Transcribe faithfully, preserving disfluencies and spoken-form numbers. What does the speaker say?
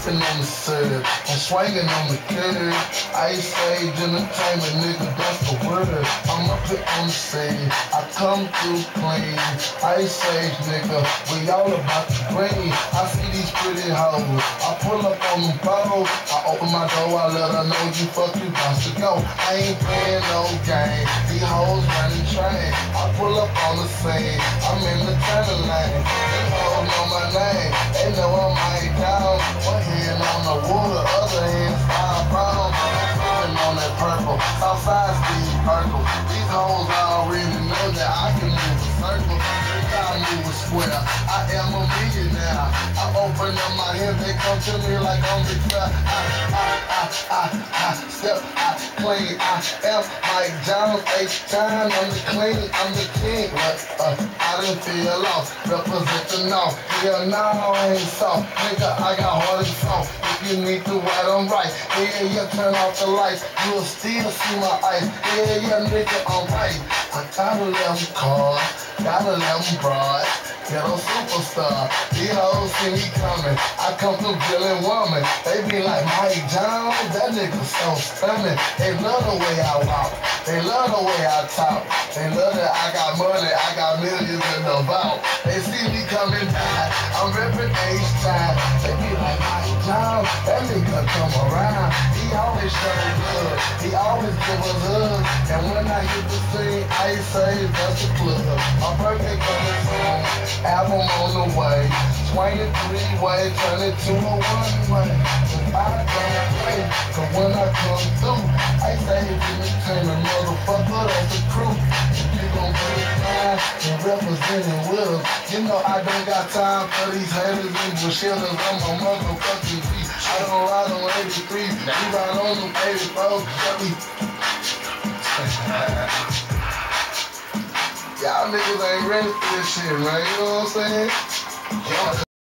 sipping on the syrup, I'm swinging on the curb. Ice Age Entertainment, nigga, that's the word. I'm up here on the scene, I come through clean. Ice Age, nigga, we all about the green. I see these pretty hoes, I pull up on them bows. I open my door, I let her know you fuck you got to go. I ain't playing no game, these hoes running train. I pull up on the scene, I'm in the turning lane. These hoes know my name, they know I'm right down. One hand on the water, other hand five pounds. I'm feeling on that purple, Southside Steve Urkel. These hoes already know that I can move a circle. I move a square, I am a millionaire. I open up my hands, they come to me like I'm the fair. I, I, I, I, I step, I clean. I am Mike Jones, H time, I'm the clean, I'm the king. But uh, I done feel lost, represent the north. Hell no, I ain't soft, nigga, I got hard and soft. If you need to right, I'm right. Yeah, yeah, turn off the lights, you'll still see my ice. Yeah, yeah, nigga, I'm right. I got a eleven cars, got a eleven broad, ghetto superstar. These hoes see me coming, I come through killing woman. They be like, Mike Jones, that nigga so stunning. They love the way I walk, they love the way I talk. They love that I got money, I got millions in the vault. They see me coming down, I'm ripping H-time. They be like, Mike Jones, that nigga come around. He always show good, he always give us hugs. And when I hit the scene, I say that's a club. My birthday coming soon, album on the way. Swinging three-way, turn it to a one-way. If I don't play, cause when I come through, I say it's entertainment, motherfucker, that's the crew. If you gon' put it down and representing with us, you know I don't got time for these haters and bullshitters. I'm a motherfucking beat. I don't ride on eighty-three, we ride on them eighty-four. Y'all niggas ain't ready for this shit, man. You know what I'm saying?